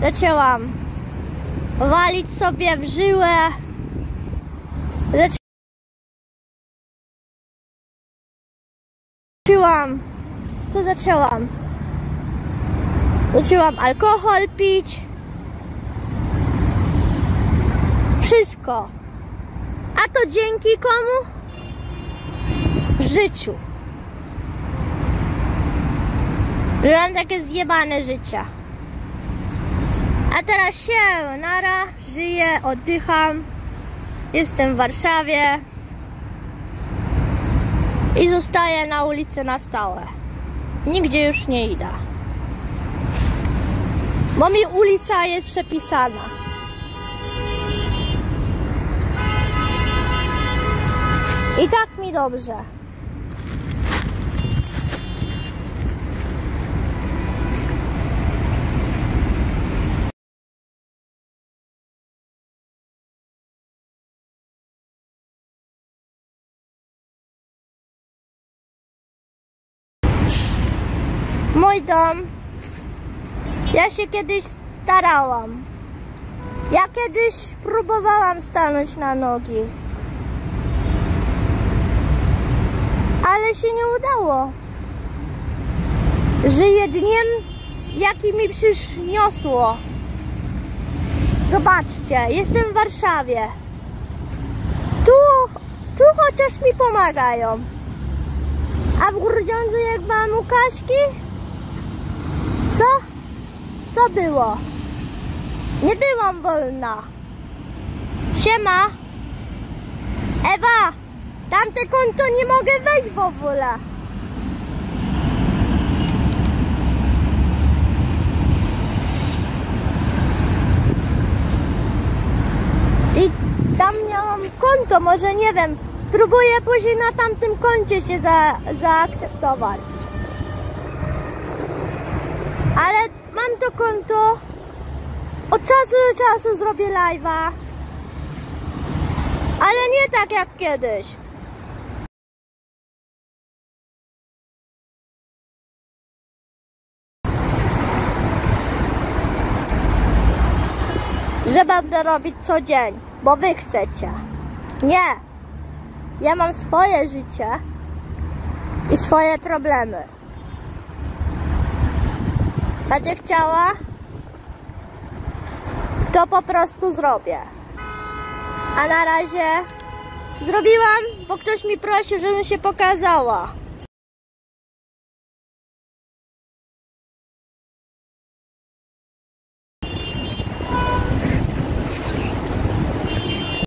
Zaczęłam walić sobie w żyłę. Zaczęłam alkohol pić. Wszystko. A to dzięki komu? Życiu. Że mam takie zjebane życie. A teraz się nara, żyję, oddycham. Jestem w Warszawie. I zostaję na ulicy na stałe. Nigdzie już nie idę. Bo mi ulica jest przepisana. I tak mi dobrze. Mój dom. Ja się kiedyś starałam. Ja kiedyś próbowałam stanąć na nogi. Ale się nie udało. Żyję dniem, jaki mi przyniosło. Zobaczcie, jestem w Warszawie. Tu chociaż mi pomagają. A w Grudziądzu jak byłam u Kaśki? Co? Co było? Nie byłam wolna. Siema. Ewa, tamte konto nie mogę wejść w ogóle. I tam miałam konto, może nie wiem. Spróbuję później na tamtym koncie się zaakceptować. Ale mam to konto. Od czasu do czasu zrobię live'a. Ale nie tak jak kiedyś. Że będę robić co dzień, bo wy chcecie. Nie. Ja mam swoje życie i swoje problemy. Będę chciała, to po prostu zrobię. A na razie zrobiłam, bo ktoś mi prosił, żebym się pokazała.